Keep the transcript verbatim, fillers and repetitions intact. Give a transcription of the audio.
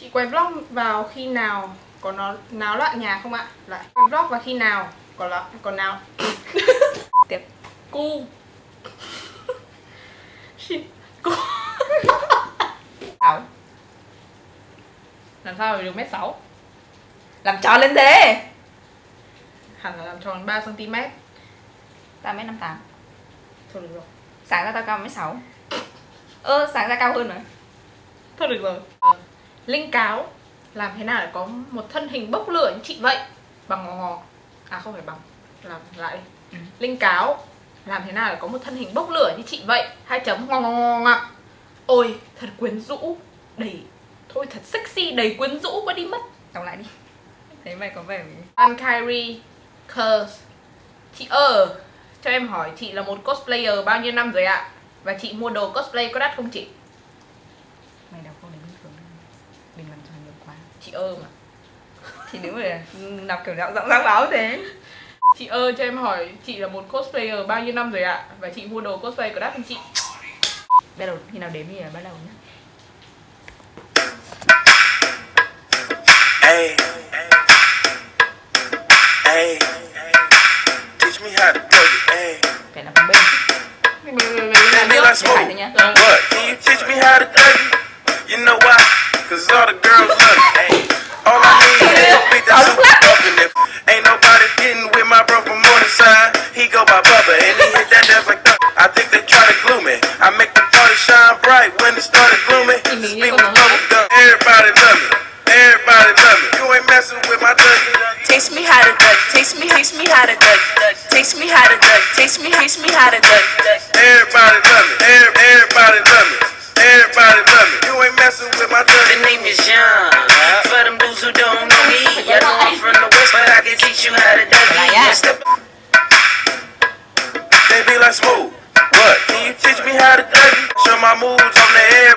Chị quay vlog vào khi nào có nó náo loạn nhà không ạ? Lại quay vlog vào khi nào có là còn nào tiếp cu cu sáu. làm sao để được mét sáu? Làm tròn lên thế. Hẳn là làm tròn ba xăng ti mét. Tao mét năm tám. Thôi được rồi. Sáng ra tao cao mét sáu. Ơ sáng ra cao hơn mà. Thôi được rồi. Ờ, Linh cáo làm thế nào để có một thân hình bốc lửa như chị vậy? Bằng ngò ngò. À không phải bằng. Làm lại đi. Ừ. Linh cáo làm thế nào để có một thân hình bốc lửa như chị vậy? Hai chấm ngò ngò ngò ngạc. Ôi thật quyến rũ. Đầy. Thôi thật sexy, đầy quyến rũ quá đi mất. Đọc lại đi. Thấy mày có vẻ An Kyrie Curse. Chị ơi, cho em hỏi chị là một cosplayer bao nhiêu năm rồi ạ? Và chị mua đồ cosplay có đắt không chị? mày đọc câu đấy bình thường. Đừng làm tròn được quá. Chị ơi mà. Thì nếu mà đọc kiểu giọng giọng giọng báo thế. Chị ơi cho em hỏi chị là một cosplayer bao nhiêu năm rồi ạ? Và chị mua đồ cosplay có đắt không chị? Bắt đầu khi nào đếm thì bắt đầu nhá. Hey, hey, teach me how to do it. Hey, Phải là bằng bên. that be like smooth. What? Can you teach me how to do it? You know why? Cause all the girls love it. Hey, all I need is a beat that's super bumpin'. If ain't nobody getting with my bro from Morningside, he go by Bubba and he hit that dance like that. I think they try to glue me. I make the party shine bright when it started glooming. Speak with bubble gum. Everybody love me. Everybody love me. You ain't messing with my Dougie. Teach me how to duck. Teach me, teach me how to duck. Teach me how to duck. Teach me, teach me how to duck. Everybody love me. Every- Everybody love me. Everybody love me. You ain't messing with my The Dougie. name is John. For them dudes who don't know me, I know I'm from the west, but I can teach you how to duck. yeah. Step They be like smooth. What? Can you teach me how to Dougie? Show my moves on the air